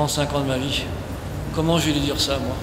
45 ans de ma vie. Comment je vais lui dire ça, moi?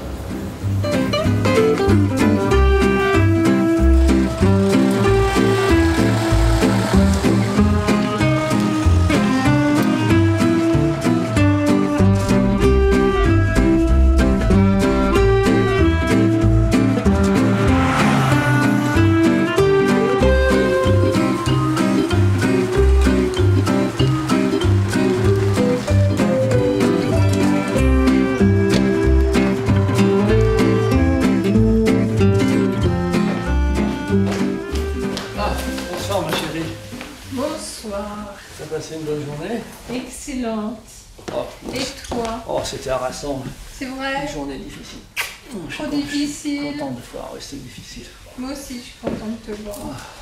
Bonsoir, ma chérie. Bonsoir. T'as passé une bonne journée? Excellente. Oh, Et toi? oh c'était harassant. C'est vrai? Une journée difficile. Je suis Trop difficile. Je suis content de voir, ouais, c'est difficile. Moi aussi, je suis contente de te voir.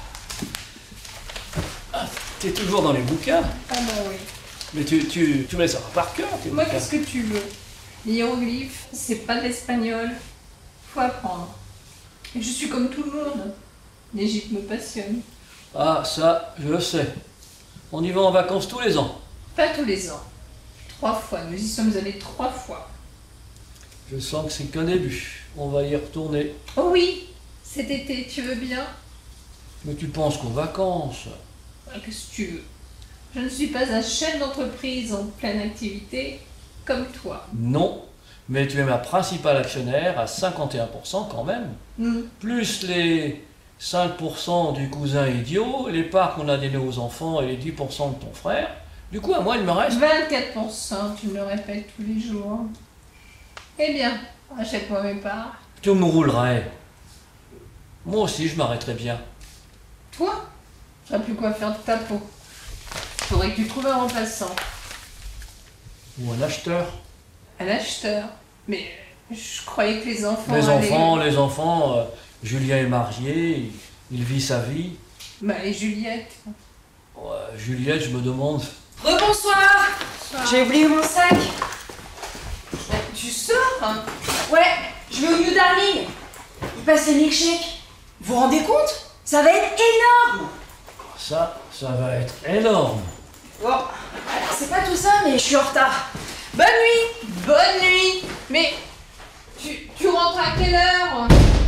Ah, t'es toujours dans les bouquins? Ah bah oui. Mais tu mets ça par cœur, tes Moi, bouquins. qu'est-ce que tu veux? Les hiéroglyphes, c'est pas de l'espagnol. Faut apprendre. Et je suis comme tout le monde. L'Égypte me passionne. Ah, ça, je le sais. On y va en vacances tous les ans. Pas tous les ans. 3 fois. Nous y sommes allés 3 fois. Je sens que c'est qu'un début. On va y retourner. Oh oui! Cet été, tu veux bien? Mais tu penses qu'aux vacances? Ah, qu'est-ce que tu veux? Je ne suis pas un chef d'entreprise en pleine activité comme toi. Non, mais tu es ma principale actionnaire à 51% quand même. Plus les 5% du cousin idiot, les parts qu'on a donnés aux enfants et les 10% de ton frère. Du coup, à moi, il me reste... 24%, tu me le répètes tous les jours. Eh bien, achète-moi mes parts. Tu me roulerais. Moi aussi, je m'arrêterais bien. Toi, je saurais plus quoi faire de ta peau. Faudrait que tu trouves un remplaçant. Ou un acheteur. Un acheteur. Mais je croyais que les enfants... Les enfants, Julien est marié, il vit sa vie. Bah, et Juliette. Ouais, Juliette, je me demande... Rebonsoir. J'ai oublié mon sac. Tu sors, hein? Ouais, je vais au New Darling. Il passe les milkshakes. Vous vous rendez compte? Ça va être énorme. Ça va être énorme. Bon, alors c'est pas tout ça, mais je suis en retard. Bonne nuit! Bonne nuit! Mais tu rentres à quelle heure?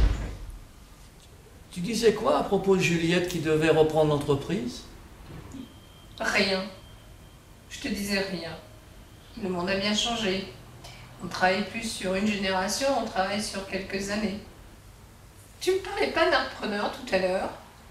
Tu disais quoi à propos de Juliette qui devait reprendre l'entreprise? Rien. Je te disais rien. Le monde a bien changé. On travaille plus sur une génération, on travaille sur quelques années. Tu me parlais pas d'un repreneur tout à l'heure?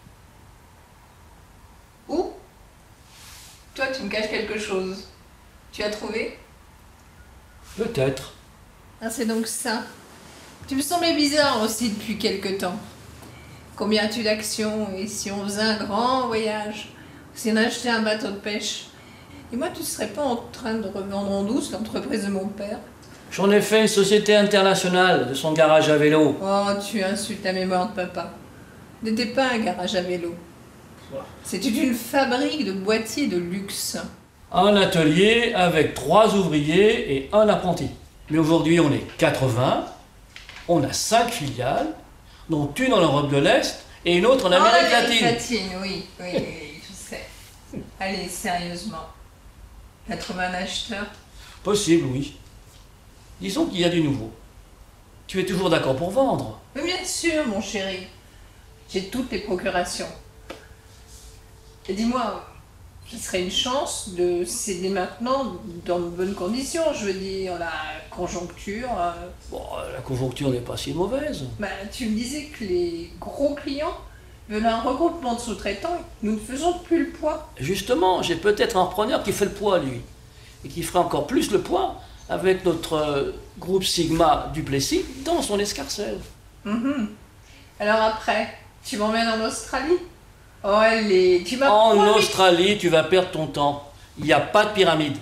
Où? Toi, tu me caches quelque chose. Tu as trouvé? Peut-être. Ah, c'est donc ça. Tu me semblais bizarre aussi depuis quelque temps. Combien as-tu d'actions? Et si on faisait un grand voyage? Si on achetait un bateau de pêche? Et moi, tu serais pas en train de revendre en douce l'entreprise de mon père? J'en ai fait une société internationale de son garage à vélo. Oh, tu insultes la mémoire de papa. N'était pas un garage à vélo. C'était une fabrique de boîtiers de luxe. Un atelier avec 3 ouvriers et un apprenti. Mais aujourd'hui, on est 80. On a 5 filiales, dont une en Europe de l'Est et une autre en Amérique latine. Oui, je sais. Allez, sérieusement. T'as trouvé un acheteur? Possible, oui. Disons qu'il y a du nouveau. Tu es toujours d'accord pour vendre? Mais bien sûr, mon chéri. J'ai toutes les procurations. Et dis-moi, ce serait une chance de céder maintenant dans de bonnes conditions, je veux dire, la conjoncture. Bon, la conjoncture n'est pas si mauvaise. Bah, tu me disais que les gros clients veulent un regroupement de sous-traitants, nous ne faisons plus le poids. Justement, j'ai peut-être un repreneur qui fait le poids, lui. Et qui ferait encore plus le poids avec notre groupe Sigma Duplessis dans son escarcelle. Alors après, tu m'emmènes en Australie? Oh, allez, tu m'as En promis... Australie, tu vas perdre ton temps. Il n'y a pas de pyramide.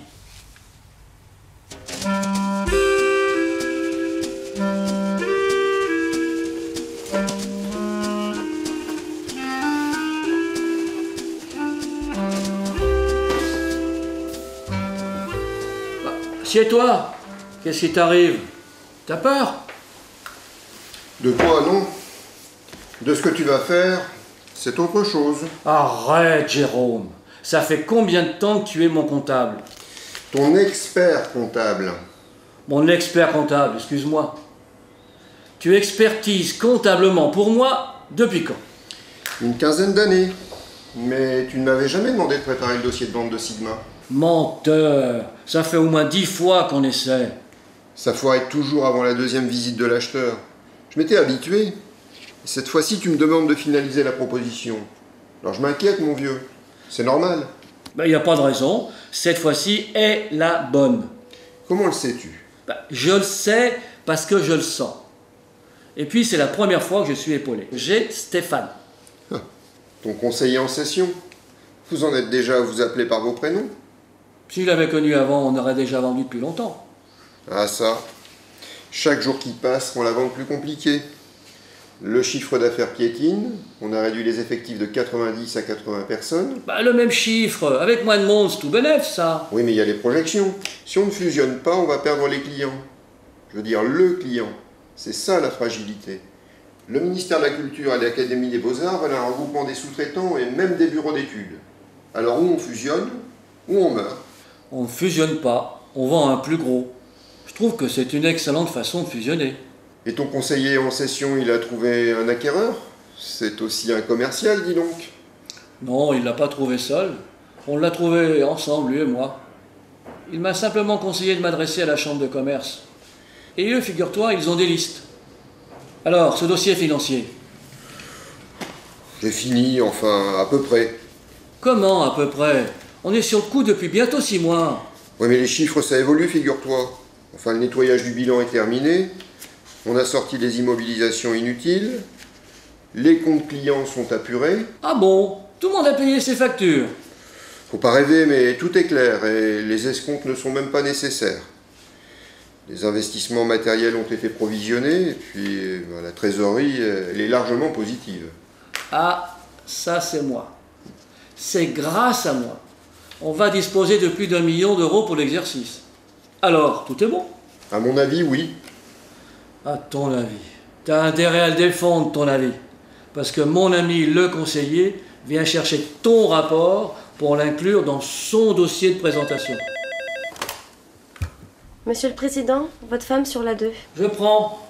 Assieds-toi. Qu'est-ce qui t'arrive? T'as peur? De quoi, non? De ce que tu vas faire, c'est autre chose. Arrête, Jérôme. Ça fait combien de temps que tu es mon comptable? Ton expert comptable. Mon expert comptable, excuse-moi. Tu expertises comptablement pour moi depuis quand? Une quinzaine d'années. Mais tu ne m'avais jamais demandé de préparer le dossier de vente de Sigma. Menteur! Ça fait au moins 10 fois qu'on essaie. Ça foirait toujours avant la deuxième visite de l'acheteur. Je m'étais habitué. Et cette fois-ci, tu me demandes de finaliser la proposition. Alors je m'inquiète, mon vieux. C'est normal. Ben, y a pas de raison. Cette fois-ci est la bonne. Comment le sais-tu? Ben, je le sais parce que je le sens. Et puis, c'est la première fois que je suis épaulé. J'ai Stéphane. Ton conseiller en session? Vous en êtes déjà à vous appeler par vos prénoms? S'il l'avait connu avant, on aurait déjà vendu depuis longtemps. Ah ça. Chaque jour qui passe rend la vente plus compliquée. Le chiffre d'affaires piétine, on a réduit les effectifs de 90 à 80 personnes. Ben, le même chiffre, avec moins de monde, c'est tout bénef, ça. Oui, mais il y a les projections. Si on ne fusionne pas, on va perdre les clients. Je veux dire, le client. C'est ça la fragilité. Le ministère de la Culture et l'Académie des Beaux-Arts veulent un regroupement des sous-traitants et même des bureaux d'études. Alors où on fusionne, ou on meurt. On ne fusionne pas, on vend un plus gros. Je trouve que c'est une excellente façon de fusionner. Et ton conseiller en session, il a trouvé un acquéreur? C'est aussi un commercial, dis donc. Non, il l'a pas trouvé seul. On l'a trouvé ensemble, lui et moi. Il m'a simplement conseillé de m'adresser à la chambre de commerce. Et eux, figure-toi, ils ont des listes. Alors, ce dossier financier. J'ai fini, enfin, à peu près. Comment, à peu près? On est sur le coup depuis bientôt 6 mois. Oui, mais les chiffres, ça évolue, figure-toi. Enfin, le nettoyage du bilan est terminé. On a sorti les immobilisations inutiles. Les comptes clients sont apurés. Ah bon? Tout le monde a payé ses factures. Faut pas rêver, mais tout est clair et les escomptes ne sont même pas nécessaires. Les investissements matériels ont été provisionnés et puis la trésorerie, elle est largement positive. Ah, ça c'est moi. C'est grâce à moi. On va disposer de plus d'1 million d'euros pour l'exercice. Alors, tout est bon? À mon avis, oui. À ton avis. T'as intérêt à le défendre, ton avis. Parce que mon ami, le conseiller, vient chercher ton rapport pour l'inclure dans son dossier de présentation. Monsieur le Président, votre femme sur la 2. Je prends.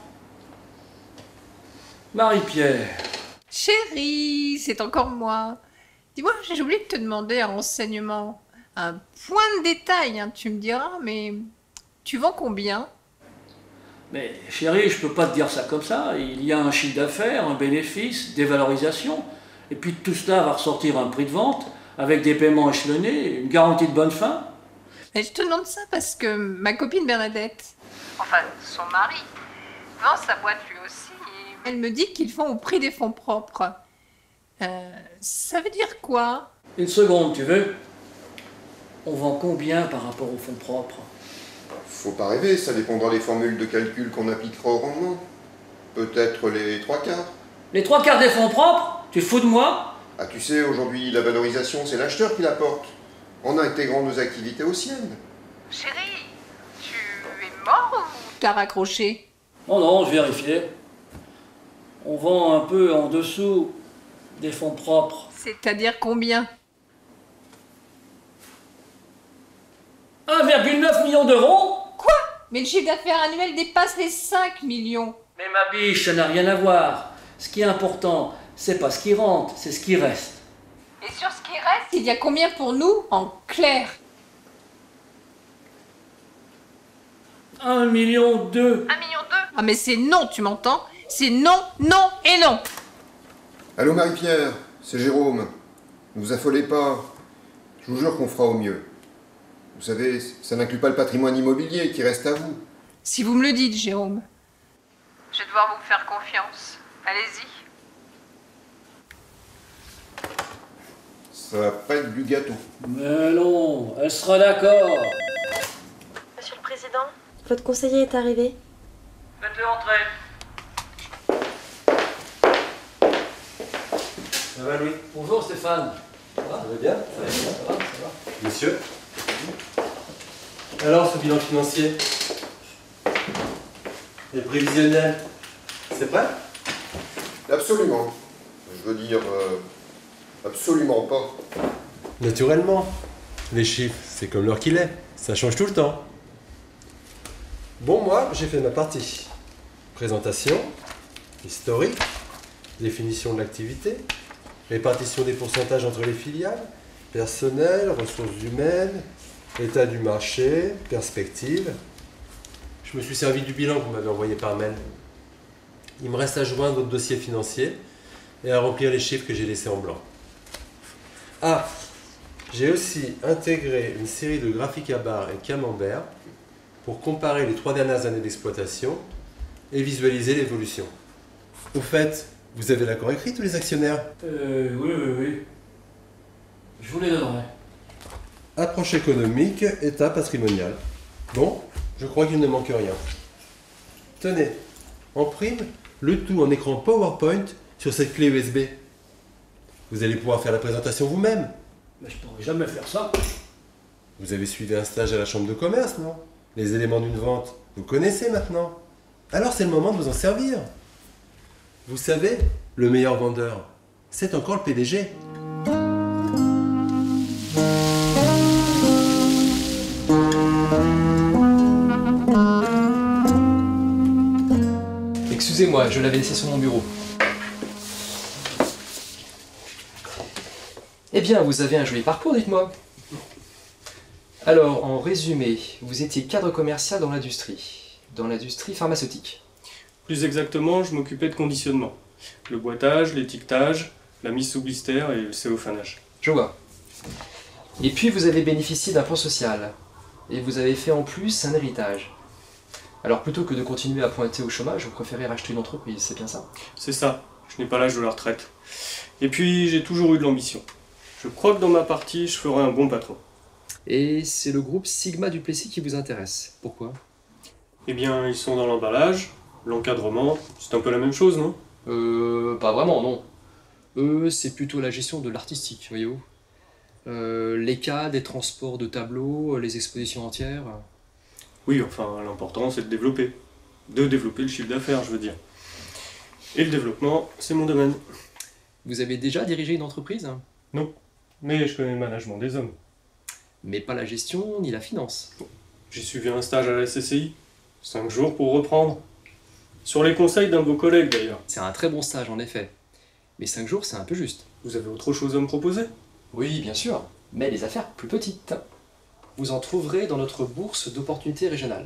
Marie-Pierre. Chérie, c'est encore moi. Dis-moi, j'ai oublié de te demander un renseignement. Un point de détail, hein, tu me diras, mais tu vends combien? Mais chérie, je peux pas te dire ça comme ça. Il y a un chiffre d'affaires, un bénéfice, des valorisations. Et puis tout cela va ressortir un prix de vente, avec des paiements échelonnés, une garantie de bonne fin. Mais je te demande ça parce que ma copine Bernadette, enfin son mari, vend sa boîte lui aussi. Et elle me dit qu'ils font au prix des fonds propres. Ça veut dire quoi? Une seconde, tu veux? On vend combien par rapport aux fonds propres? Faut pas rêver, ça dépendra des formules de calcul qu'on appliquera au rendement. Peut-être les 3/4. Les 3/4 des fonds propres? Tu te fous de moi? Ah, tu sais, aujourd'hui, la valorisation, c'est l'acheteur qui la porte, en intégrant nos activités aux siennes. Chérie, tu es mort ou t'as raccroché? Non, non, je vérifiais. On vend un peu en dessous des fonds propres. C'est-à-dire combien? 1,9 million d'euros? Quoi? Mais le chiffre d'affaires annuel dépasse les 5 millions. Mais ma biche, ça n'a rien à voir. Ce qui est important, c'est pas ce qui rentre, c'est ce qui reste. Et sur ce qui reste, il y a combien pour nous en clair? 1,2 million. 1,2 million? Ah mais c'est non, tu m'entends? C'est non, non et non. Allô Marie-Pierre, c'est Jérôme. Ne vous affolez pas. Je vous jure qu'on fera au mieux. Vous savez, ça n'inclut pas le patrimoine immobilier qui reste à vous. Si vous me le dites, Jérôme. Je vais devoir vous faire confiance. Allez-y. Ça va pas être du gâteau. Mais non, elle sera d'accord. Monsieur le Président, votre conseiller est arrivé. Faites-le entrer. Ça va, Louis? Bonjour Stéphane. Ça va? Ça va bien? Ça va. Monsieur? Alors, ce bilan financier? Et prévisionnel? C'est prêt? Absolument. Je veux dire, absolument pas. Naturellement. Les chiffres, c'est comme l'heure qu'il est. Ça change tout le temps. Bon, moi, j'ai fait ma partie. Présentation, historique, définition de l'activité, répartition des pourcentages entre les filiales, personnel, ressources humaines, état du marché, perspective. Je me suis servi du bilan que vous m'avez envoyé par mail. Il me reste à joindre votre dossier financier et à remplir les chiffres que j'ai laissés en blanc. Ah, j'ai aussi intégré une série de graphiques à barres et camembert pour comparer les 3 dernières années d'exploitation et visualiser l'évolution. Au fait, vous avez l'accord écrit, tous les actionnaires? Oui. Je vous les donnerai. Approche économique, état patrimonial. Bon, je crois qu'il ne manque rien. Tenez, en prime, le tout en écran PowerPoint sur cette clé USB. Vous allez pouvoir faire la présentation vous-même. Mais je pourrais jamais faire ça. Vous avez suivi un stage à la chambre de commerce, non? Les éléments d'une vente, vous connaissez maintenant. Alors c'est le moment de vous en servir. Vous savez, le meilleur vendeur, c'est encore le PDG. Excusez-moi, je l'avais laissé sur mon bureau. Eh bien, vous avez un joli parcours, dites-moi. Alors, en résumé, vous étiez cadre commercial dans l'industrie pharmaceutique. Plus exactement, je m'occupais de conditionnement. Le boitage, l'étiquetage, la mise sous blister et le céophannage. Je vois. Et puis, vous avez bénéficié d'un plan social. Et vous avez fait en plus un héritage. Alors, plutôt que de continuer à pointer au chômage, vous préférez racheter une entreprise, c'est bien ça? C'est ça, je n'ai pas l'âge de la retraite. Et puis, j'ai toujours eu de l'ambition. Je crois que dans ma partie, je ferai un bon patron. Et c'est le groupe Sigma du Plessis qui vous intéresse. Pourquoi? Eh bien, ils sont dans l'emballage, l'encadrement, c'est un peu la même chose, non? Pas vraiment, non. Eux, c'est plutôt la gestion de l'artistique, voyez-vous. Les cas, des transports de tableaux, les expositions entières. Oui, enfin, l'important, c'est de développer. De développer le chiffre d'affaires, je veux dire. Et le développement, c'est mon domaine. Vous avez déjà dirigé une entreprise? Non, mais je connais le management des hommes. Mais pas la gestion ni la finance. J'ai suivi un stage à la SCCI, 5 jours pour reprendre. Sur les conseils d'un de vos collègues d'ailleurs. C'est un très bon stage en effet. Mais 5 jours, c'est un peu juste. Vous avez autre chose à me proposer? Oui, bien sûr, mais les affaires plus petites. Vous en trouverez dans notre bourse d'opportunités régionales.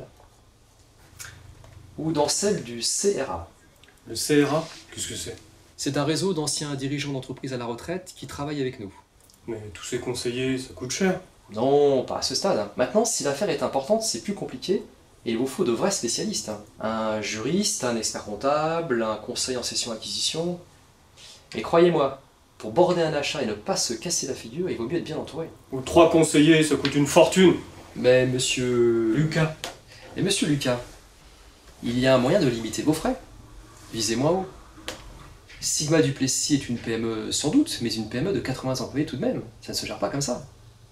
Ou dans celle du CRA. Le CRA? Qu'est-ce que c'est? C'est un réseau d'anciens dirigeants d'entreprises à la retraite qui travaillent avec nous. Mais tous ces conseillers, ça coûte cher. Non, pas à ce stade. Maintenant, si l'affaire est importante, c'est plus compliqué. Et il vous faut de vrais spécialistes. Un juriste, un expert comptable, un conseiller en cession-acquisition. Et croyez-moi, pour border un achat et ne pas se casser la figure, il vaut mieux être bien entouré. Ou 3 conseillers, ça coûte une fortune. Mais monsieur... Lucas. Et monsieur Lucas, il y a un moyen de limiter vos frais. Visez moins haut. Sigma du Plessis est une PME sans doute, mais une PME de 80 employés tout de même. Ça ne se gère pas comme ça.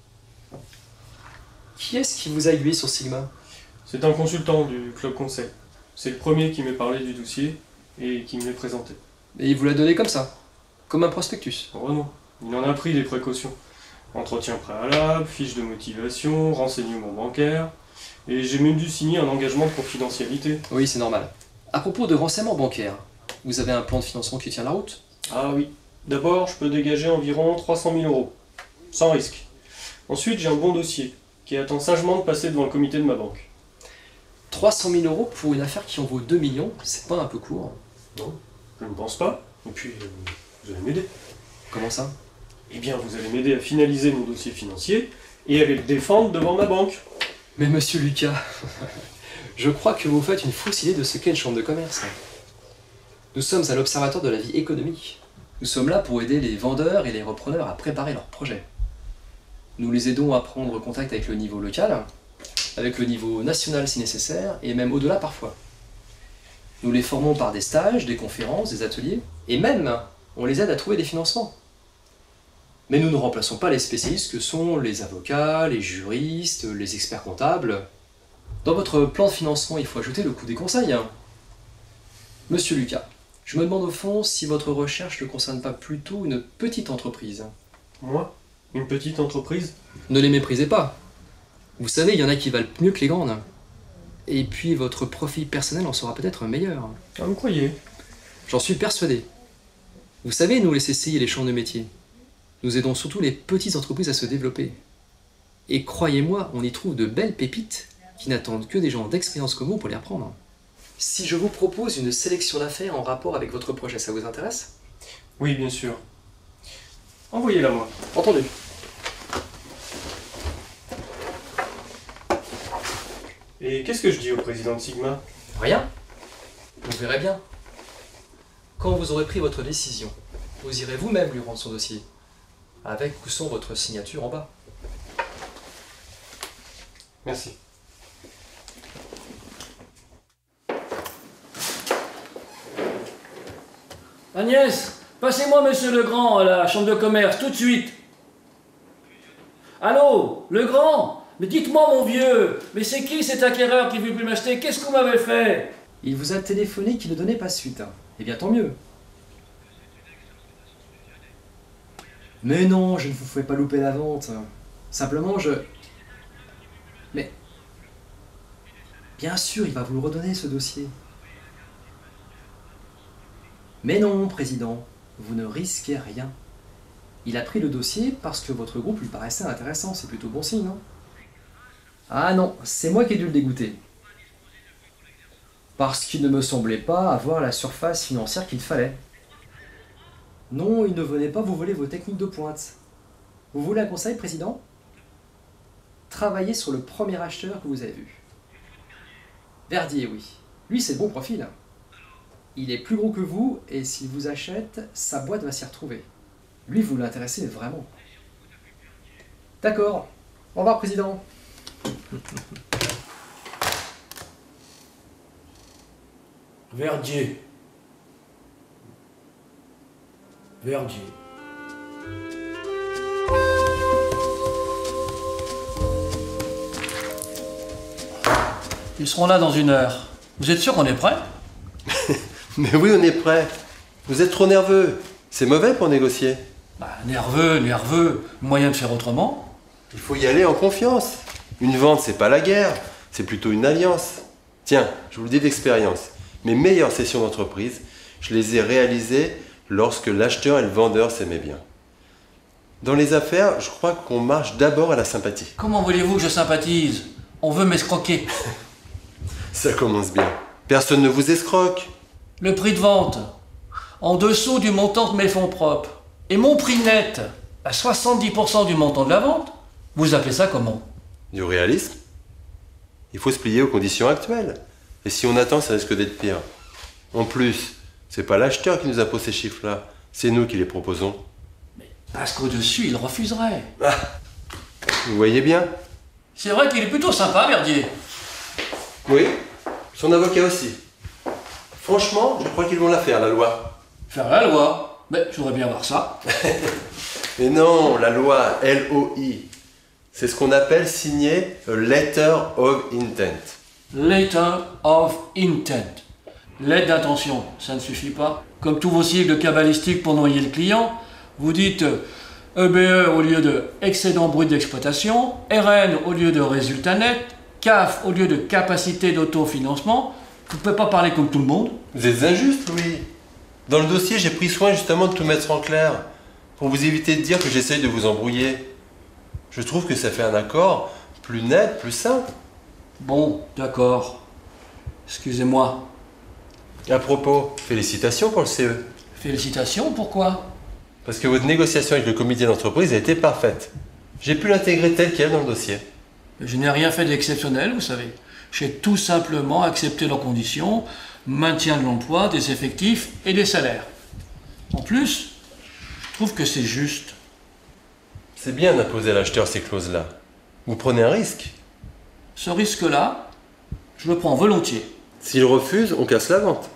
Qui est-ce qui vous a aiguillé sur Sigma? C'est un consultant du club conseil. C'est le premier qui m'est parlé du dossier et qui me l'est présenté. Et il vous l'a donné comme ça? Comme un prospectus? Oh non, il en a pris des précautions. Entretien préalable, fiche de motivation, renseignements bancaires, et j'ai même dû signer un engagement de confidentialité. Oui, c'est normal. À propos de renseignements bancaires, vous avez un plan de financement qui tient la route? Ah oui. D'abord, je peux dégager environ 300 000 €, sans risque. Ensuite, j'ai un bon dossier, qui attend sagement de passer devant le comité de ma banque. 300 000 € pour une affaire qui en vaut 2 millions, c'est pas un peu court? Non, je ne pense pas. Et puis, vous allez m'aider. Comment ça? Eh bien, vous allez m'aider à finaliser mon dossier financier et à le défendre devant ma banque. Mais monsieur Lucas, je crois que vous faites une fausse idée de ce qu'est une chambre de commerce. Nous sommes à l'Observatoire de la vie économique. Nous sommes là pour aider les vendeurs et les repreneurs à préparer leurs projets. Nous les aidons à prendre contact avec le niveau local, avec le niveau national si nécessaire, et même au-delà parfois. Nous les formons par des stages, des conférences, des ateliers, et même on les aide à trouver des financements. Mais nous ne remplaçons pas les spécialistes que sont les avocats, les juristes, les experts comptables. Dans votre plan de financement, il faut ajouter le coût des conseils. Monsieur Lucas, je me demande au fond si votre recherche ne concerne pas plutôt une petite entreprise. Moi? Une petite entreprise? Ne les méprisez pas. Vous savez, il y en a qui valent mieux que les grandes. Et puis votre profit personnel en sera peut-être meilleur. Ah, vous croyez? J'en suis persuadé. Vous savez, nous les CCI et les chambres de métier, nous aidons surtout les petites entreprises à se développer. Et croyez-moi, on y trouve de belles pépites qui n'attendent que des gens d'expérience comme vous pour les reprendre. Si je vous propose une sélection d'affaires en rapport avec votre projet, ça vous intéresse? Oui, bien sûr. Envoyez-la moi. Entendu. Et qu'est-ce que je dis au président de Sigma? Rien. Vous verrez bien. Quand vous aurez pris votre décision, vous irez vous-même lui rendre son dossier, avec ou sans votre signature en bas. Merci. Agnès, passez-moi Monsieur Legrand à la chambre de commerce, tout de suite. Allô, Legrand? Mais dites-moi mon vieux, mais c'est qui cet acquéreur qui veut plus m'acheter? Qu'est-ce que vous m'avez fait? Il vous a téléphoné qu'il ne donnait pas suite. Eh bien tant mieux. Mais non, je ne vous fais pas louper la vente. Simplement, Mais... Bien sûr, il va vous le redonner, ce dossier. Mais non, président, vous ne risquez rien. Il a pris le dossier parce que votre groupe lui paraissait intéressant, c'est plutôt bon signe, non? Ah non, c'est moi qui ai dû le dégoûter. Parce qu'il ne me semblait pas avoir la surface financière qu'il fallait. Non, il ne venait pas vous voler vos techniques de pointe. Vous voulez un conseil, président? Travaillez sur le premier acheteur que vous avez vu. Verdier, oui. Lui, c'est le bon profil. Il est plus gros que vous, et s'il vous achète, sa boîte va s'y retrouver. Lui, vous l'intéressez vraiment. D'accord. Au revoir, président. Verdier. Verdier. Ils seront là dans 1 heure. Vous êtes sûr qu'on est prêt? Mais oui, on est prêt. Vous êtes trop nerveux. C'est mauvais pour négocier. Bah, nerveux. Moyen de faire autrement? Il faut y aller en confiance. Une vente, c'est pas la guerre. C'est plutôt une alliance. Tiens, je vous le dis d'expérience. Mes meilleures sessions d'entreprise, je les ai réalisées lorsque l'acheteur et le vendeur s'aimaient bien. Dans les affaires, je crois qu'on marche d'abord à la sympathie. Comment voulez-vous que je sympathise? On veut m'escroquer. Ça commence bien. Personne ne vous escroque. Le prix de vente, en dessous du montant de mes fonds propres. Et mon prix net, à 70% du montant de la vente. Vous appelez ça comment? Du réalisme. Il faut se plier aux conditions actuelles. Et si on attend, ça risque d'être pire. En plus, c'est pas l'acheteur qui nous impose ces chiffres-là. C'est nous qui les proposons. Mais parce qu'au-dessus, il refuserait. Ah, vous voyez bien? C'est vrai qu'il est plutôt sympa, Verdier. Oui, son avocat aussi. Franchement, je crois qu'ils vont la faire, la loi. Faire la loi? Mais je voudrais bien voir ça. Mais non, la loi, LOI. C'est ce qu'on appelle signer a letter of intent. Letter of intent. Lettre d'intention, ça ne suffit pas. Comme tous vos sigles cabalistiques pour noyer le client, vous dites EBE au lieu de excédent brut d'exploitation, RN au lieu de résultat net, CAF au lieu de capacité d'autofinancement. Vous ne pouvez pas parler comme tout le monde. Vous êtes injuste, Louis. Dans le dossier, j'ai pris soin justement de tout mettre en clair, pour vous éviter de dire que j'essaye de vous embrouiller. Je trouve que ça fait un accord plus net, plus simple. Bon, d'accord. Excusez-moi. À propos, félicitations pour le CE. Félicitations, pourquoi? Parce que votre négociation avec le comité d'entreprise a été parfaite. J'ai pu l'intégrer tel quel dans le dossier. Je n'ai rien fait d'exceptionnel, vous savez. J'ai tout simplement accepté leurs conditions, maintien de l'emploi, des effectifs et des salaires. En plus, je trouve que c'est juste. C'est bien d'imposer à l'acheteur ces clauses-là. Vous prenez un risque. Ce risque-là, je le prends volontiers. S'il refuse, on casse la vente.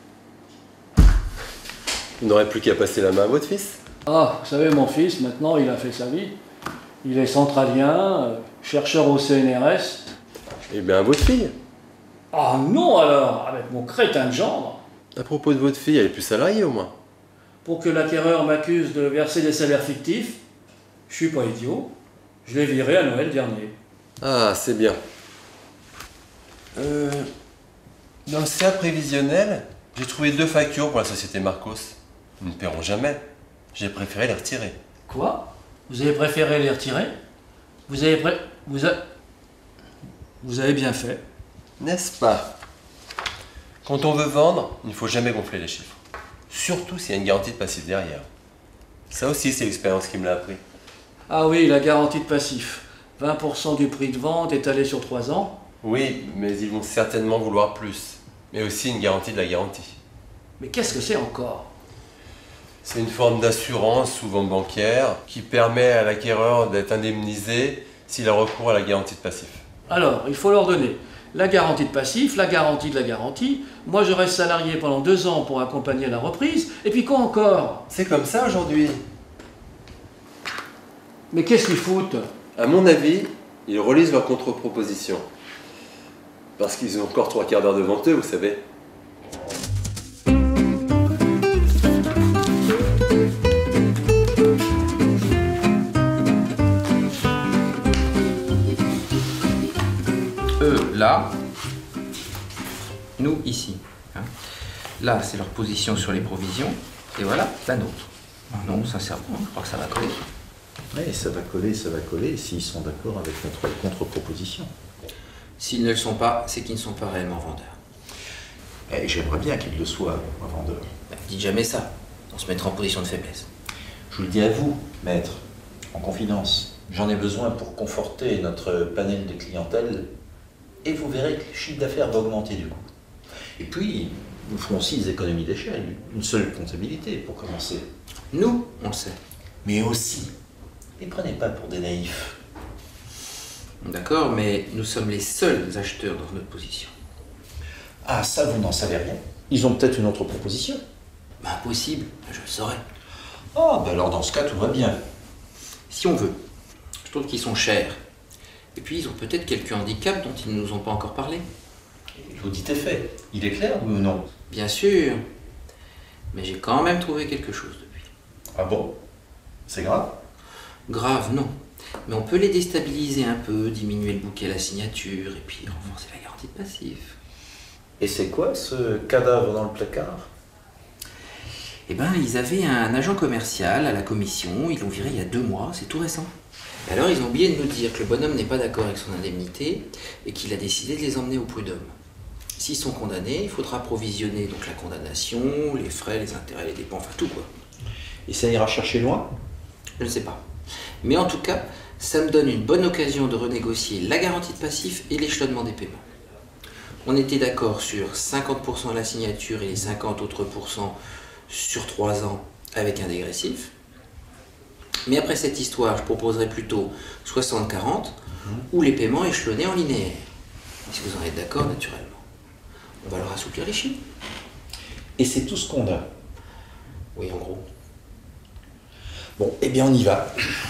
Vous n'aurez plus qu'à passer la main à votre fils. Ah, vous savez, mon fils, maintenant, il a fait sa vie. Il est centralien, chercheur au CNRS. Eh bien, à votre fille. Ah non alors, avec mon crétin de gendre. À propos de votre fille, elle est plus salariée au moins. Pour que l'acquéreur m'accuse de verser des salaires fictifs, je suis pas idiot. Je l'ai viré à Noël dernier. Ah, c'est bien. Dans le CA prévisionnel, j'ai trouvé 2 factures pour la société Marcos. Ils ne paieront jamais. J'ai préféré les retirer. Quoi? Vous avez préféré les retirer? Vous avez bien fait. N'est-ce pas? Quand on veut vendre, il ne faut jamais gonfler les chiffres. Surtout s'il y a une garantie de passif derrière. Ça aussi, c'est l'expérience qui me l'a appris. Ah oui, la garantie de passif. 20% du prix de vente étalé sur 3 ans. Oui, mais ils vont certainement vouloir plus. Mais aussi une garantie de la garantie. Mais qu'est-ce que c'est encore? C'est une forme d'assurance, souvent bancaire, qui permet à l'acquéreur d'être indemnisé s'il a recours à la garantie de passif. Alors, il faut leur donner la garantie de passif, la garantie de la garantie. Moi, je reste salarié pendant 2 ans pour accompagner la reprise. Et puis quoi encore? C'est comme ça aujourd'hui. Mais qu'est-ce qu'ils foutent? À mon avis, ils relisent leurs contre-propositions. Parce qu'ils ont encore 3/4 d'heure devant eux, vous savez. Eux, là, nous, ici. Hein. Là, c'est leur position sur les provisions, et voilà, la nôtre. Non, sincèrement, je crois que ça va coller. Oui, ça va coller, s'ils sont d'accord avec notre contre-proposition. S'ils ne le sont pas, c'est qu'ils ne sont pas réellement vendeurs. Et j'aimerais bien qu'ils le soient, un vendeur. Dites jamais ça, on se mettra en position de faiblesse. Je vous le dis à vous, maître, en confidence. J'en ai besoin pour conforter notre panel de clientèle, et vous verrez que le chiffre d'affaires va augmenter du coup. Et puis, nous ferons aussi des économies d'échelle, une seule comptabilité pour commencer. Nous, on le sait. Mais aussi, ne les prenez pas pour des naïfs. D'accord, mais nous sommes les seuls acheteurs dans notre position. Ah, ça, vous n'en savez rien. Ils ont peut-être une autre proposition. Impossible, je le saurais. Ah, bah alors dans ce cas, tout va bien. Si on veut. Je trouve qu'ils sont chers. Et puis, ils ont peut-être quelques handicaps dont ils ne nous ont pas encore parlé. Vous dites est fait. Il est clair, oui ou non? Bien sûr. Mais j'ai quand même trouvé quelque chose depuis. Ah bon? C'est grave? Grave, non. Mais on peut les déstabiliser un peu, diminuer le bouquet à la signature, et puis renforcer la garantie de passif. Et c'est quoi ce cadavre dans le placard? Eh ben, ils avaient un agent commercial à la commission, ils l'ont viré il y a 2 mois, c'est tout récent. Et alors, ils ont oublié de nous dire que le bonhomme n'est pas d'accord avec son indemnité, et qu'il a décidé de les emmener au prud'homme. S'ils sont condamnés, il faudra provisionner donc la condamnation, les frais, les intérêts, les dépenses, enfin tout quoi. Et ça ira chercher loin? Je ne sais pas. Mais en tout cas, ça me donne une bonne occasion de renégocier la garantie de passif et l'échelonnement des paiements. On était d'accord sur 50% à la signature et les 50 autres pourcents sur 3 ans avec un dégressif. Mais après cette histoire, je proposerais plutôt 60-40 ou les paiements échelonnés en linéaire. Si vous en êtes d'accord, naturellement. On va leur assouplir les chiffres. Et c'est tout ce qu'on a? Oui, en gros. Bon, eh bien on y va.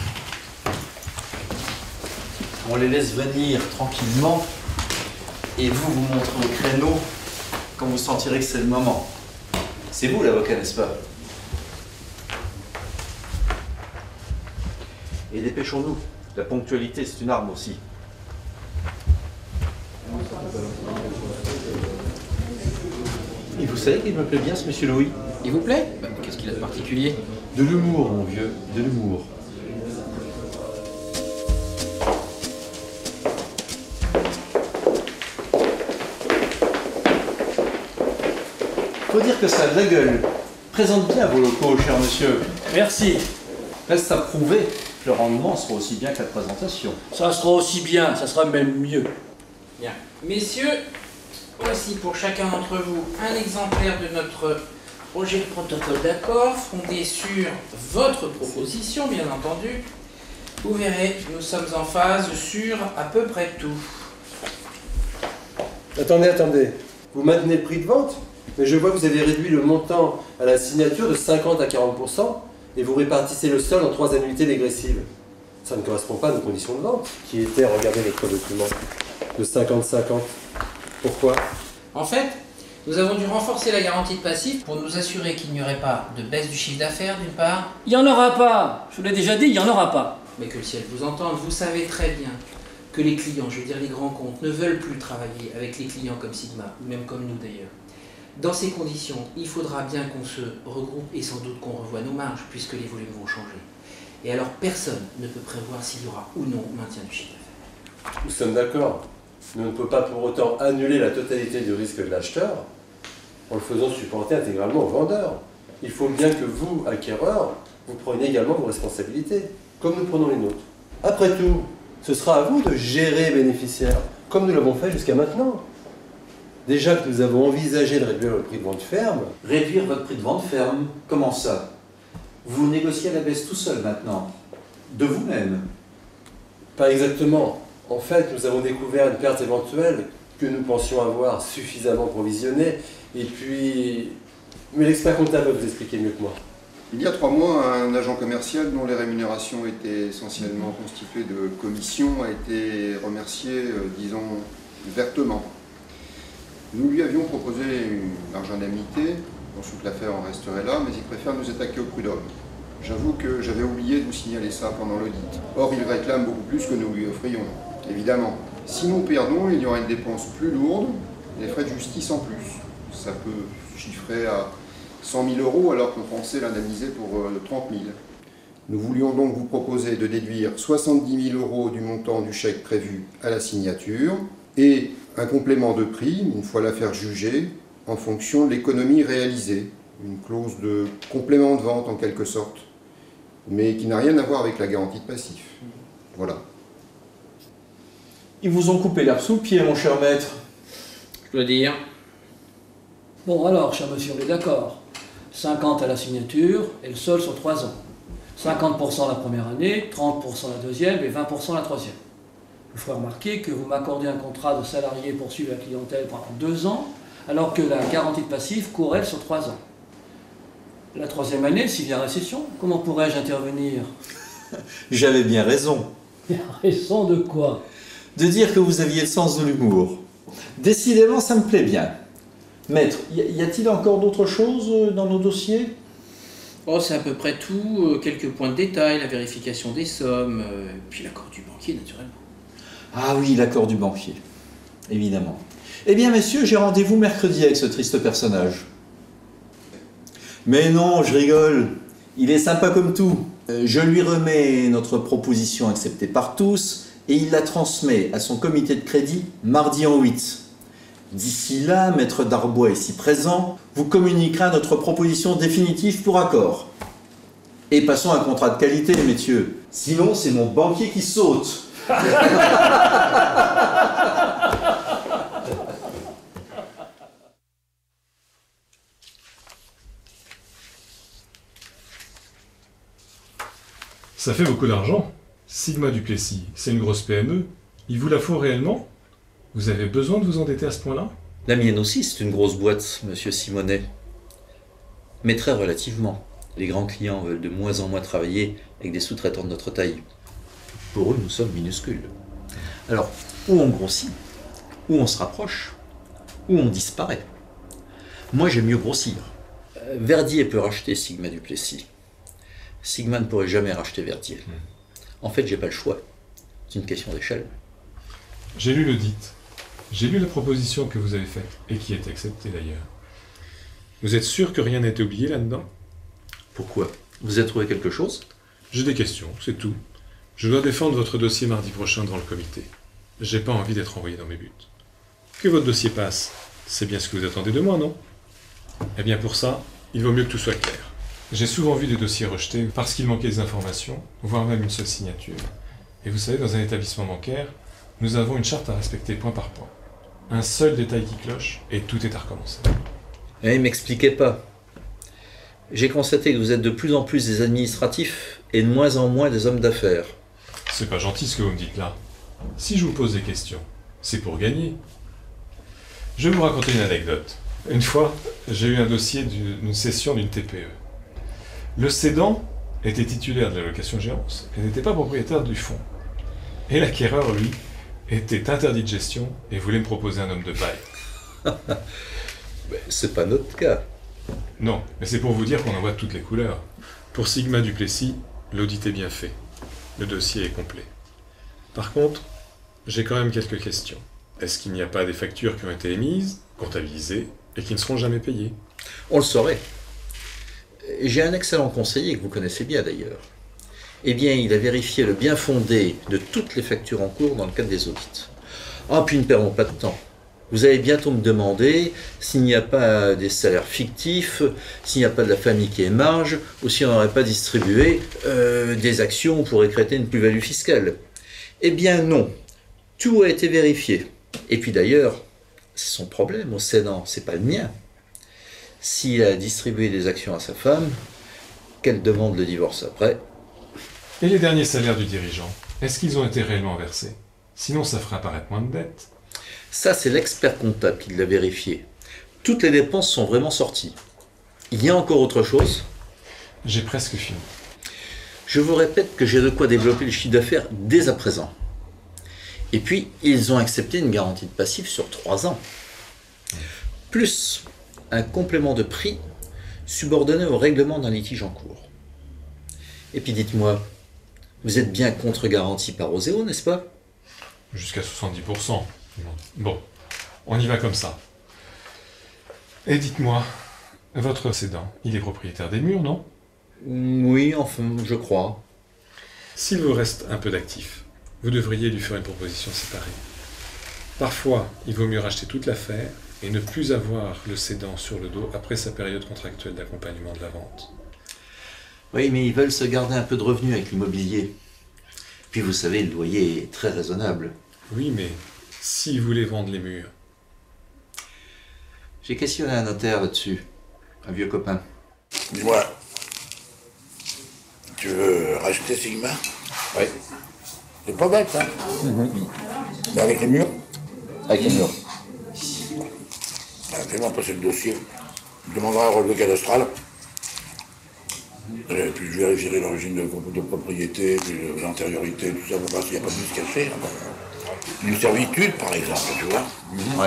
On les laisse venir tranquillement et vous montrez au créneau quand vous sentirez que c'est le moment. C'est vous l'avocat, n'est-ce pas? Et dépêchons-nous. La ponctualité, c'est une arme aussi. Et vous savez qu'il me plaît bien ce monsieur Louis? Il vous plaît? Qu'est-ce qu'il a de particulier? De l'humour, mon vieux, de l'humour. Faut dire que ça a de la gueule. Présente bien vos locaux, cher monsieur. Merci. Reste à prouver que le rendement sera aussi bien que la présentation. Ça sera aussi bien, ça sera même mieux. Bien. Messieurs, voici pour chacun d'entre vous un exemplaire de notre projet de protocole d'accord fondé sur votre proposition, bien entendu. Vous verrez, nous sommes en phase sur à peu près tout. Attendez. Vous maintenez le prix de vente? Mais je vois que vous avez réduit le montant à la signature de 50 à 40% et vous répartissez le sol en 3 annuités dégressives. Ça ne correspond pas à nos conditions de vente, qui étaient, regardez notre document, de 50-50. Pourquoi? En fait, nous avons dû renforcer la garantie de passif pour nous assurer qu'il n'y aurait pas de baisse du chiffre d'affaires d'une part. Il n'y en aura pas. Je vous l'ai déjà dit, il n'y en aura pas. Mais que le ciel vous entende, vous savez très bien que les clients, je veux dire les grands comptes, ne veulent plus travailler avec les clients comme Sigma, ou même comme nous d'ailleurs. Dans ces conditions, il faudra bien qu'on se regroupe et sans doute qu'on revoie nos marges, puisque les volumes vont changer. Et alors personne ne peut prévoir s'il y aura ou non maintien du chiffre d'affaires. Nous sommes d'accord. Mais on ne peut pas pour autant annuler la totalité du risque de l'acheteur en le faisant supporter intégralement au vendeur. Il faut bien que vous, acquéreurs, vous preniez également vos responsabilités, comme nous prenons les nôtres. Après tout, ce sera à vous de gérer les bénéficiaires, comme nous l'avons fait jusqu'à maintenant. Déjà que nous avons envisagé de réduire le prix de vente ferme. Réduire votre prix de vente ferme? Comment ça? Vous négociez à la baisse tout seul maintenant? De vous-même? Pas exactement. En fait, nous avons découvert une perte éventuelle que nous pensions avoir suffisamment provisionnée. Et puis... Mais l'expert comptable va vous expliquer mieux que moi. Il y a 3 mois, un agent commercial dont les rémunérations étaient essentiellement constituées de commissions a été remercié, disons, vertement. Nous lui avions proposé une large indemnité, pensons que l'affaire en resterait là, mais il préfère nous attaquer au prud'homme. J'avoue que j'avais oublié de vous signaler ça pendant l'audit. Or, il réclame beaucoup plus que nous lui offrions, évidemment. Si nous perdons, il y aura une dépense plus lourde, des frais de justice en plus. Ça peut chiffrer à 100 000 € alors qu'on pensait l'indemniser pour 30 000. Nous voulions donc vous proposer de déduire 70 000 € du montant du chèque prévu à la signature et un complément de prix, une fois l'affaire jugée, en fonction de l'économie réalisée. Une clause de complément de vente en quelque sorte, mais qui n'a rien à voir avec la garantie de passif. Voilà. Ils vous ont coupé l'herbe sous le pied, mon cher maître. Je dois dire. Bon alors, cher monsieur, on est d'accord. 50 à la signature et le sol sur 3 ans. 50% la première année, 30% la deuxième et 20% la troisième. Je vous ferai remarquer que vous m'accordez un contrat de salarié pour suivre la clientèle pendant 2 ans, alors que la garantie de passif court elle sur 3 ans. La troisième année, s'il y a récession, comment pourrais-je intervenir? J'avais bien raison. Raison de quoi? De dire que vous aviez le sens de l'humour. Décidément, ça me plaît bien. Maître, y a-t-il encore d'autres choses dans nos dossiers? Oh, c'est à peu près tout. Quelques points de détail, la vérification des sommes, puis l'accord du banquier, naturellement. Ah oui, l'accord du banquier. Évidemment. Eh bien, messieurs, j'ai rendez-vous mercredi avec ce triste personnage. Mais non, je rigole. Il est sympa comme tout. Je lui remets notre proposition acceptée par tous et il la transmet à son comité de crédit mardi en 8. D'ici là, maître Darbois ici présent vous communiquera notre proposition définitive pour accord. Et passons à un contrat de qualité, messieurs. Sinon, c'est mon banquier qui saute. Ça fait beaucoup d'argent. Sigma du Plessis, c'est une grosse PME. Ils vous la font réellement? Vous avez besoin de vous endetter à ce point-là? La mienne aussi, c'est une grosse boîte, monsieur Simonet. Mais très relativement. Les grands clients veulent de moins en moins travailler avec des sous-traitants de notre taille. Pour eux, nous sommes minuscules. Alors, ou on grossit, ou on se rapproche, ou on disparaît. Moi, j'aime mieux grossir. Verdier peut racheter Sigma du Plessis. Sigma ne pourrait jamais racheter Verdier. En fait, j'ai pas le choix. C'est une question d'échelle. J'ai lu l'audit. J'ai lu la proposition que vous avez faite, et qui est acceptée d'ailleurs. Vous êtes sûr que rien n'a été oublié là-dedans? Pourquoi? Vous avez trouvé quelque chose? J'ai des questions, c'est tout. Je dois défendre votre dossier mardi prochain devant le comité. J'ai pas envie d'être envoyé dans mes buts. Que votre dossier passe, c'est bien ce que vous attendez de moi, non? Eh bien pour ça, il vaut mieux que tout soit clair. J'ai souvent vu des dossiers rejetés parce qu'il manquait des informations, voire même une seule signature. Et vous savez, dans un établissement bancaire, nous avons une charte à respecter point par point. Un seul détail qui cloche, et tout est à recommencer. Eh, m'expliquez pas. J'ai constaté que vous êtes de plus en plus des administratifs et de moins en moins des hommes d'affaires. C'est pas gentil ce que vous me dites là. Si je vous pose des questions, c'est pour gagner. Je vais vous raconter une anecdote. Une fois, j'ai eu un dossier d'une cession d'une TPE. Le cédant était titulaire de l'allocation géance et n'était pas propriétaire du fonds. Et l'acquéreur, lui, était interdit de gestion et voulait me proposer un homme de paille. C'est pas notre cas. Non, mais c'est pour vous dire qu'on en voit toutes les couleurs. Pour Sigma du Plessis, l'audit est bien fait. Le dossier est complet. Par contre, j'ai quand même quelques questions. Est-ce qu'il n'y a pas des factures qui ont été émises, comptabilisées, et qui ne seront jamais payées? On le saurait. J'ai un excellent conseiller que vous connaissez bien d'ailleurs. Eh bien, il a vérifié le bien fondé de toutes les factures en cours dans le cadre des audits. Ah, puis ne perdons pas de temps. Vous allez bientôt me demander s'il n'y a pas des salaires fictifs, s'il n'y a pas de la famille qui est marge, ou si on n'aurait pas distribué des actions pour écrêter une plus-value fiscale. Eh bien non, tout a été vérifié. Et puis d'ailleurs, c'est son problème au cédant, c'est pas le mien. S'il a distribué des actions à sa femme, qu'elle demande le divorce après. Et les derniers salaires du dirigeant, est-ce qu'ils ont été réellement versés? Sinon, ça fera apparaître moins de dettes. Ça, c'est l'expert comptable qui l'a vérifié. Toutes les dépenses sont vraiment sorties. Il y a encore autre chose? J'ai presque fini. Je vous répète que j'ai de quoi développer le chiffre d'affaires dès à présent. Et puis, ils ont accepté une garantie de passif sur 3 ans. Plus un complément de prix subordonné au règlement d'un litige en cours. Et puis dites-moi, vous êtes bien contre-garantie par Oséo, n'est-ce pas? Jusqu'à 70%. Bon, on y va comme ça. Et dites-moi, votre cédant, il est propriétaire des murs, non? Oui, enfin, je crois. S'il vous reste un peu d'actifs, vous devriez lui faire une proposition séparée. Parfois, il vaut mieux racheter toute l'affaire et ne plus avoir le cédant sur le dos après sa période contractuelle d'accompagnement de la vente. Oui, mais ils veulent se garder un peu de revenus avec l'immobilier. Puis vous savez, le loyer est très raisonnable. Oui, mais s'ils voulaient vendre les murs. J'ai questionné un notaire là-dessus, un vieux copain. Dis-moi, tu veux racheter Sigma? Oui. C'est pas bête, hein? Mais avec les murs? Avec les murs. Fais-moi passer le dossier. Je demanderai un relevé cadastral. Et puis je vérifierai l'origine de propriété, puis l'antériorité, tout ça, pour voir s'il n'y a pas de mise cachée. Une servitude, par exemple, tu vois. Ouais.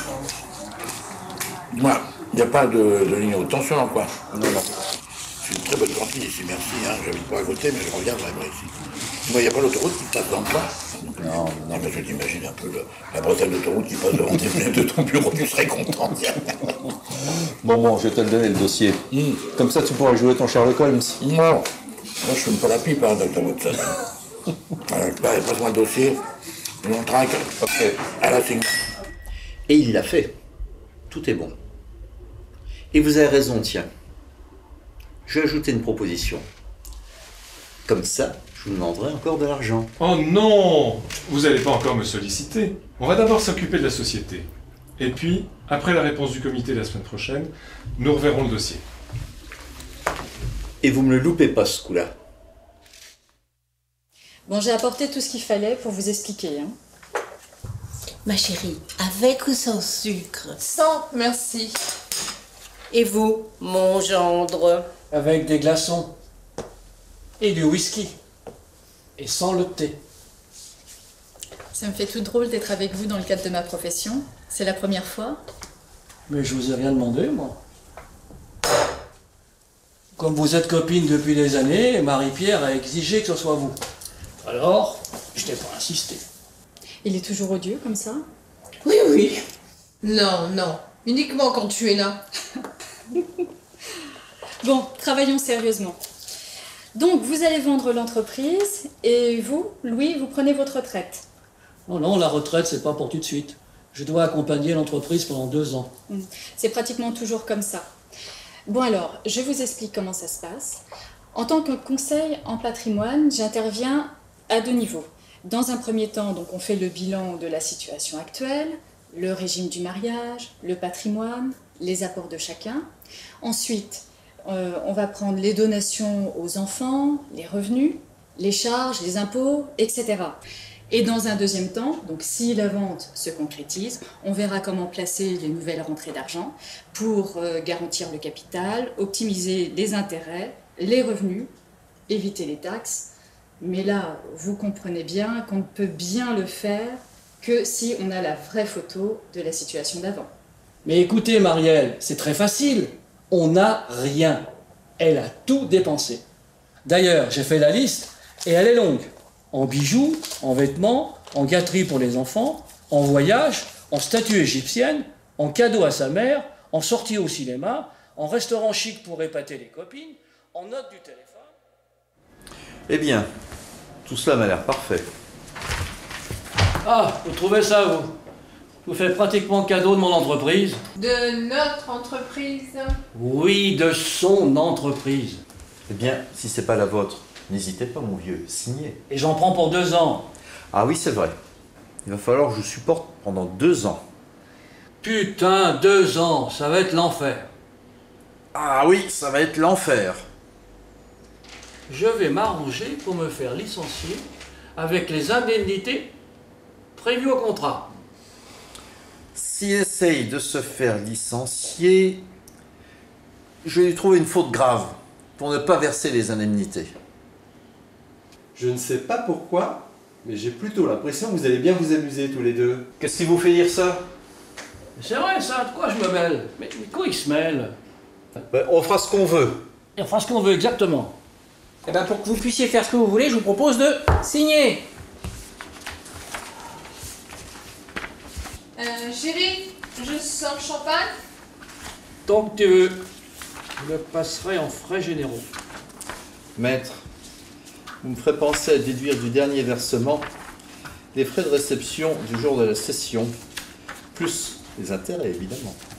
Moi, il n'y a pas de ligne haute tension, quoi. Non. C'est une très bonne cantine ici, merci. J'habite pas à côté, mais je reviendrai par ici. Moi, il n'y a pas l'autoroute qui passe dans le coin. Non. Mais je t'imagine un peu la bretelle d'autoroute qui passe devant tes fenêtres de ton bureau, tu serais content. Bon, je vais te le donner, le dossier. Comme ça, tu pourras jouer ton Sherlock Holmes. Non, moi, je fume pas la pipe, Dr. Watson. Passe-moi le dossier, on traque. Ok. À la Sigma. Et il l'a fait. Tout est bon. Et vous avez raison, tiens. Je vais ajouter une proposition. Comme ça, je vous demanderai encore de l'argent. Oh non! Vous n'allez pas encore me solliciter. On va d'abord s'occuper de la société. Et puis, après la réponse du comité la semaine prochaine, nous reverrons le dossier. Et vous me le loupez pas, ce coup-là. Bon, j'ai apporté tout ce qu'il fallait pour vous expliquer. Ma chérie, avec ou sans sucre? Sans, merci. Et vous, mon gendre? Avec des glaçons. Et du whisky. Et sans le thé. Ça me fait tout drôle d'être avec vous dans le cadre de ma profession. C'est la première fois. Mais je vous ai rien demandé, moi. Comme vous êtes copine depuis des années, Marie-Pierre a exigé que ce soit vous. Alors, je n'ai pas insisté. Il est toujours odieux comme ça? Oui. Non. Uniquement quand tu es là. Bon, travaillons sérieusement. Donc, vous allez vendre l'entreprise et vous, Louis, vous prenez votre retraite. Non, la retraite, c'est pas pour tout de suite. Je dois accompagner l'entreprise pendant 2 ans. C'est pratiquement toujours comme ça. Bon alors, je vous explique comment ça se passe. En tant que conseil en patrimoine, j'interviens à 2 niveaux. Dans un premier temps, donc, on fait le bilan de la situation actuelle, le régime du mariage, le patrimoine, les apports de chacun. Ensuite, on va prendre les donations aux enfants, les revenus, les charges, les impôts, etc. Et dans un deuxième temps, donc si la vente se concrétise, on verra comment placer les nouvelles rentrées d'argent pour garantir le capital, optimiser les intérêts, les revenus, éviter les taxes. Mais là, vous comprenez bien qu'on ne peut bien le faire que si on a la vraie photo de la situation d'avant. Mais écoutez, Marielle, c'est très facile. On n'a rien. Elle a tout dépensé. D'ailleurs, j'ai fait la liste et elle est longue. En bijoux, en vêtements, en gâterie pour les enfants, en voyage, en statue égyptienne, en cadeau à sa mère, en sortie au cinéma, en restaurant chic pour épater les copines, en note du téléphone. Eh bien, tout cela m'a l'air parfait. Ah, vous trouvez ça, vous? Je vous fais pratiquement cadeau de mon entreprise. De notre entreprise. Oui, de son entreprise. Eh bien, si c'est pas la vôtre, n'hésitez pas, mon vieux, signez. Et j'en prends pour 2 ans. Ah oui, c'est vrai. Il va falloir que je supporte pendant 2 ans. Putain, 2 ans, ça va être l'enfer. Ah oui, ça va être l'enfer. Je vais m'arranger pour me faire licencier avec les indemnités prévues au contrat. S'il essaye de se faire licencier, je vais lui trouver une faute grave pour ne pas verser les indemnités. Je ne sais pas pourquoi, mais j'ai plutôt l'impression que vous allez bien vous amuser tous les deux. Qu'est-ce qui vous fait dire ça? C'est vrai ça, de quoi je me mêle? Mais quoi il se mêle? Ben, on fera ce qu'on veut. Et on fera ce qu'on veut, exactement. Eh ben pour que vous puissiez faire ce que vous voulez, je vous propose de signer. Chérie, je sors le champagne. Tant que tu veux, je le passerai en frais généraux. Maître, vous me ferez penser à déduire du dernier versement les frais de réception du jour de la session, plus les intérêts évidemment.